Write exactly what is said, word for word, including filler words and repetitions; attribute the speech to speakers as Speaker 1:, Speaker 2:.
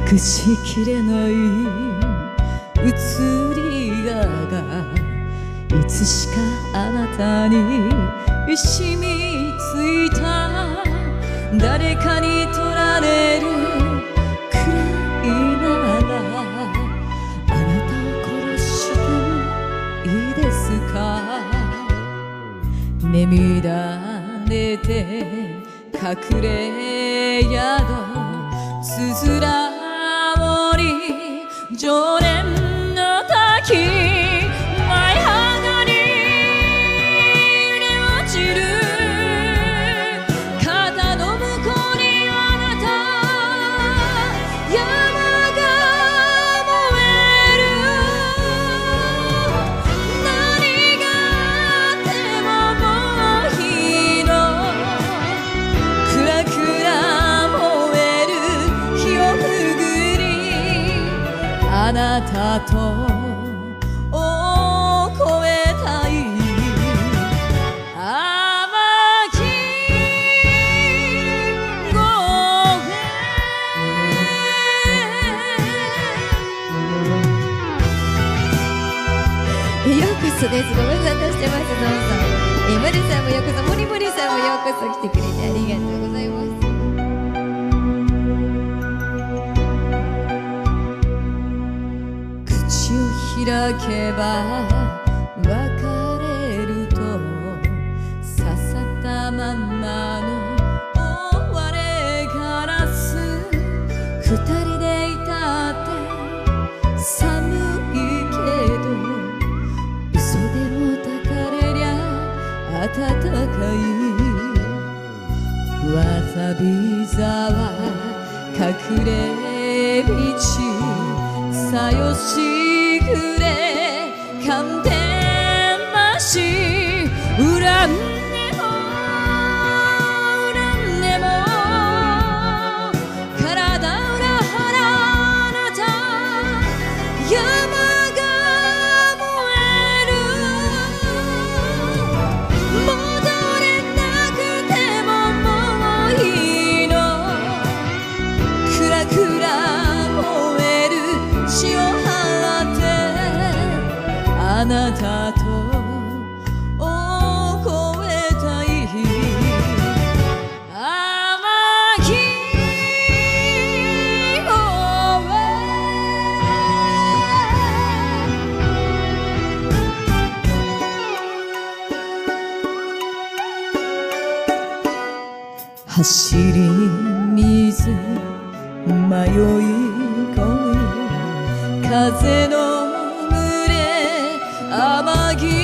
Speaker 1: 隠しきれない移りががいつしかあなたに染みついた。誰かに取られるくらいならあなたを殺してもいいですか。眠られて隠れ宿つづら折り常連の滝舞い上がり揺れ落ちる肩の向こうにあなた山が燃える。何があってももういいの。クラクラ燃える火をくぐりあなたと越えたい。天城越え。ようこそです。ご無沙汰してます。どうぞ。えまるさんもようこそ、もりもりさんもようこそ来てくれてありがとうございます。口を開けば別れると刺さったまんまの終われガラス。二人でいたって寒いけど嘘でも抱かれりゃ暖かい。わさび沢隠れ道さよしぐれ寒天橋恨んでも恨んでも体裏腹あなた山が燃える。戻れなくてももういいの。クラクラ燃える血を払ってあなたと越えたい。天城越え。走り水迷い込む風の群れ天城